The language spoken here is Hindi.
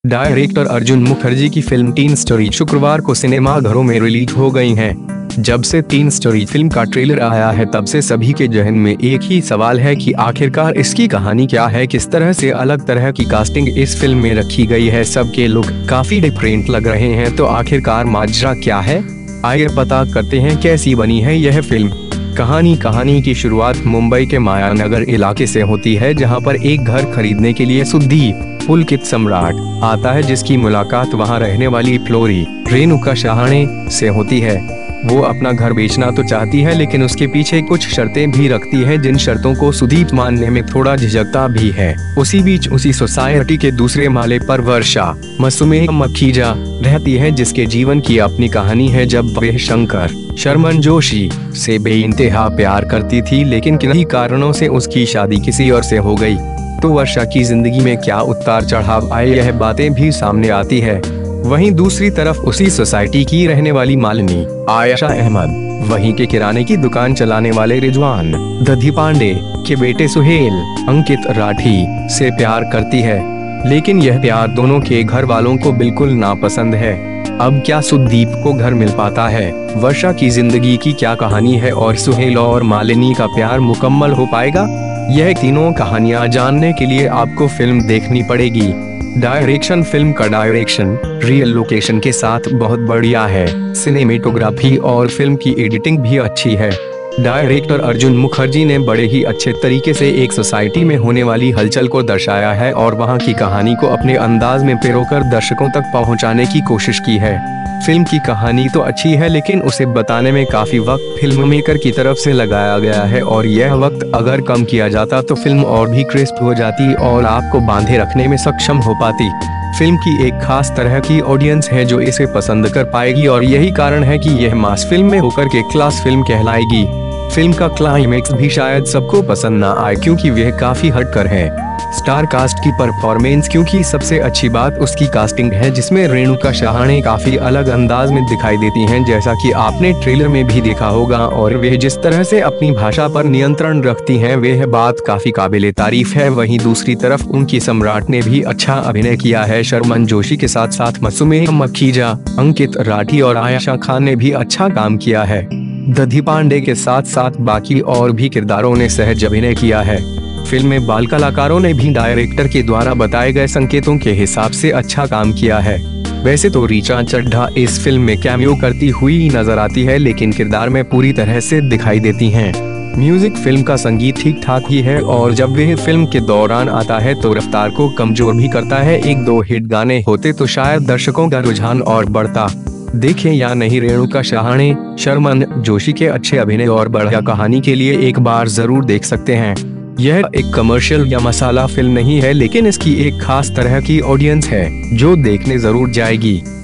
डायरेक्टर अर्जुन मुखर्जी की फिल्म टीन स्टोरी शुक्रवार को सिनेमाघरों में रिलीज हो गई है। जब से टीन स्टोरी फिल्म का ट्रेलर आया है तब से सभी के जहन में एक ही सवाल है कि आखिरकार इसकी कहानी क्या है, किस तरह से अलग तरह की कास्टिंग इस फिल्म में रखी गई है, सबके लुक काफी डिफरेंट लग रहे हैं। तो आखिरकार माजरा क्या है, आइए पता करते हैं कैसी बनी है यह फिल्म। कहानी की शुरुआत मुंबई के मायानगर इलाके से होती है, जहां पर एक घर खरीदने के लिए सुदीप पुलकित सम्राट आता है, जिसकी मुलाकात वहां रहने वाली फ्लोरी रेणुका शहाणे से होती है। वो अपना घर बेचना तो चाहती है, लेकिन उसके पीछे कुछ शर्तें भी रखती है, जिन शर्तों को सुदीप मानने में थोड़ा झिझकता भी है। उसी बीच उसी सोसाइटी के दूसरे माले पर वर्षा मसुमेह मखीजा रहती है, जिसके जीवन की अपनी कहानी है। जब वह शंकर शर्मन जोशी से बेइंतहा प्यार करती थी, लेकिन किन्हीं कारणों से उसकी शादी किसी और से हो गई, तो वर्षा की जिंदगी में क्या उतार चढ़ाव आए, यह बातें भी सामने आती है। वहीं दूसरी तरफ उसी सोसाइटी की रहने वाली मालिनी आयशा अहमद वहीं के किराने की दुकान चलाने वाले रिजवान दधी पांडे के बेटे सुहेल अंकित राठी से प्यार करती है, लेकिन यह प्यार दोनों के घर वालों को बिल्कुल नापसंद है। अब क्या सुदीप को घर मिल पाता है, वर्षा की जिंदगी की क्या कहानी है और सुहेल और मालिनी का प्यार मुकम्मल हो पाएगा, यह तीनों कहानियां जानने के लिए आपको फिल्म देखनी पड़ेगी। डायरेक्शन, फिल्म का डायरेक्शन रियल लोकेशन के साथ बहुत बढ़िया है। सिनेमेटोग्राफी और फिल्म की एडिटिंग भी अच्छी है। डायरेक्टर अर्जुन मुखर्जी ने बड़े ही अच्छे तरीके से एक सोसाइटी में होने वाली हलचल को दर्शाया है और वहां की कहानी को अपने अंदाज में पिरोकर दर्शकों तक पहुंचाने की कोशिश की है। फिल्म की कहानी तो अच्छी है, लेकिन उसे बताने में काफी वक्त फिल्म मेकर की तरफ से लगाया गया है, और यह वक्त अगर कम किया जाता तो फिल्म और भी क्रिस्प हो जाती और आपको बांधे रखने में सक्षम हो पाती। फिल्म की एक खास तरह की ऑडियंस है जो इसे पसंद कर पाएगी, और यही कारण है कि यह मास फिल्म में होकर के क्लास फिल्म कहलाएगी। फिल्म का क्लाइमेक्स भी शायद सबको पसंद ना आए, क्योंकि वह काफी हटकर है। स्टार कास्ट की परफॉर्मेंस, क्योंकि सबसे अच्छी बात उसकी कास्टिंग है, जिसमें रेणुका शहाणे काफी अलग अंदाज में दिखाई देती हैं, जैसा कि आपने ट्रेलर में भी देखा होगा। और वे जिस तरह से अपनी भाषा पर नियंत्रण रखती हैं, वह बात काफी काबिले तारीफ है। वहीं दूसरी तरफ उनकी सम्राट ने भी अच्छा अभिनय किया है। शर्मन जोशी के साथ साथ मसुमेह मखीजा, अंकित राठी और आयशा खान ने भी अच्छा काम किया है। दधी पांडे के साथ साथ बाकी और भी किरदारों ने सहज अभिनय किया है। फिल्म में बाल कलाकारों ने भी डायरेक्टर के द्वारा बताए गए संकेतों के हिसाब से अच्छा काम किया है। वैसे तो ऋचा चड्ढा इस फिल्म में कैमियो करती हुई नजर आती है, लेकिन किरदार में पूरी तरह से दिखाई देती हैं। म्यूजिक, फिल्म का संगीत ठीक ठाक ही है, और जब वह फिल्म के दौरान आता है तो रफ्तार को कमजोर भी करता है। एक दो हिट गाने होते तो शायद दर्शकों का रुझान और बढ़ता। देखें या नहीं, रेणुका शहाणे, शर्मन जोशी के अच्छे अभिनय और बढ़िया कहानी के लिए एक बार जरूर देख सकते हैं। यह एक कमर्शियल या मसाला फिल्म नहीं है, लेकिन इसकी एक खास तरह की ऑडियंस है जो देखने जरूर जाएगी।